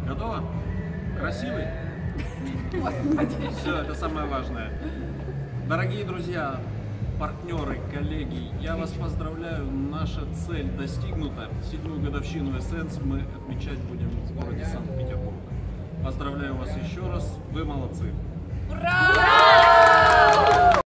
Готово? Красивый? Все, это самое важное. Дорогие друзья, партнеры, коллеги, я вас поздравляю. Наша цель достигнута. 7-ю годовщину Essence мы отмечать будем в городе Санкт-Петербург. Поздравляю вас еще раз. Вы молодцы. Ура!